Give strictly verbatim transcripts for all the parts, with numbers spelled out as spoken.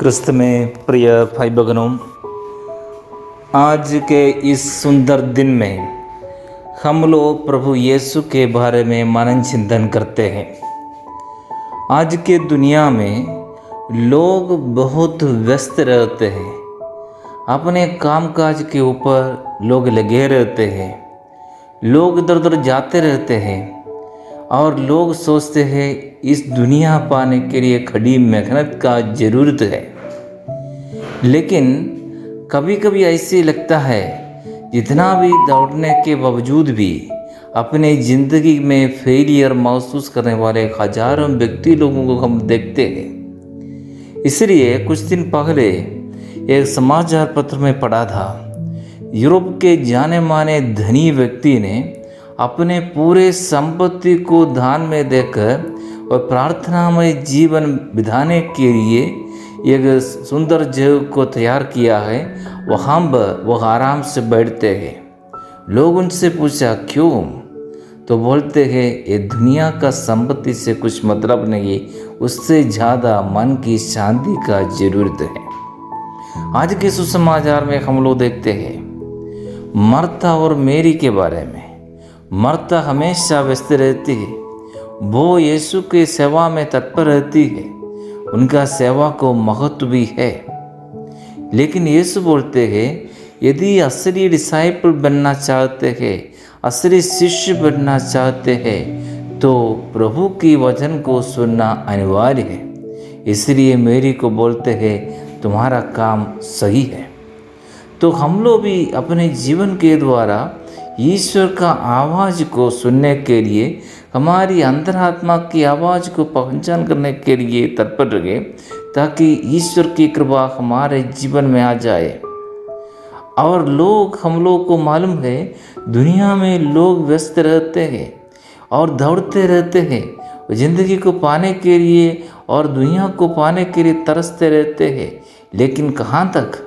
क्रिस्त में प्रिय भाई बहनों, आज के इस सुंदर दिन में हम लोग प्रभु यीशु के बारे में मनन चिंतन करते हैं। आज के दुनिया में लोग बहुत व्यस्त रहते हैं, अपने कामकाज के ऊपर लोग लगे रहते हैं, लोग इधर उधर जाते रहते हैं और लोग सोचते हैं इस दुनिया पाने के लिए खड़ी मेहनत का ज़रूरत है। लेकिन कभी कभी ऐसे लगता है जितना भी दौड़ने के बावजूद भी अपने ज़िंदगी में फेलियर महसूस करने वाले हजारों व्यक्ति लोगों को हम देखते हैं। इसलिए कुछ दिन पहले एक समाचार पत्र में पढ़ा था, यूरोप के जाने माने धनी व्यक्ति ने अपने पूरे संपत्ति को दान में देकर और प्रार्थनामय जीवन बिताने के लिए एक सुंदर जगह को तैयार किया है। वहाँ पर वह आराम से बैठते हैं। लोग उनसे पूछा क्यों, तो बोलते हैं ये दुनिया का संपत्ति से कुछ मतलब नहीं, उससे ज़्यादा मन की शांति का ज़रूरत है। आज के सुसमाचार में हम लोग देखते हैं मार्था और मैरी के बारे में। मार्था हमेशा व्यस्त रहती है, वो यीशु की सेवा में तत्पर रहती है, उनका सेवा को महत्व भी है। लेकिन यीशु बोलते हैं यदि असली डिसाइपल बनना चाहते हैं, असली शिष्य बनना चाहते हैं, तो प्रभु की वचन को सुनना अनिवार्य है। इसलिए मैरी को बोलते हैं तुम्हारा काम सही है। तो हम लोग भी अपने जीवन के द्वारा ईश्वर का आवाज़ को सुनने के लिए, हमारी अंतरात्मा की आवाज़ को पहचान करने के लिए तत्पर रहे, ताकि ईश्वर की कृपा हमारे जीवन में आ जाए। और लोग हम लोग को मालूम है दुनिया में लोग व्यस्त रहते हैं और दौड़ते रहते हैं ज़िंदगी को पाने के लिए और दुनिया को पाने के लिए तरसते रहते हैं, लेकिन कहाँ तक।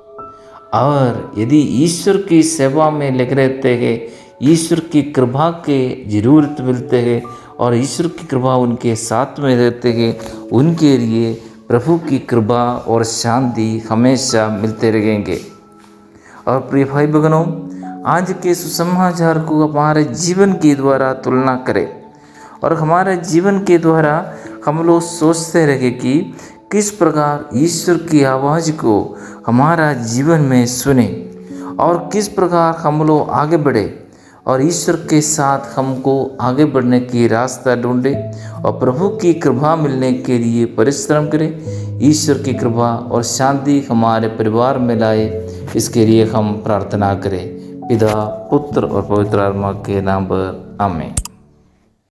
और यदि ईश्वर की सेवा में लगे रहते हैं, ईश्वर की कृपा के ज़रूरत मिलते हैं और ईश्वर की कृपा उनके साथ में रहते हैं, उनके लिए प्रभु की कृपा और शांति हमेशा मिलते रहेंगे। और प्रिय भाई बहनों, आज के सुसमाचार को हमारे जीवन के द्वारा तुलना करें और हमारे जीवन के द्वारा हम लोग सोचते रहे कि किस प्रकार ईश्वर की आवाज़ को हमारा जीवन में सुने और किस प्रकार हम लोग आगे बढ़े और ईश्वर के साथ हमको आगे बढ़ने की रास्ता ढूंढे और प्रभु की कृपा मिलने के लिए परिश्रम करें। ईश्वर की कृपा और शांति हमारे परिवार में लाए, इसके लिए हम प्रार्थना करें। पिता, पुत्र और पवित्र आत्मा के नाम पर आमीन।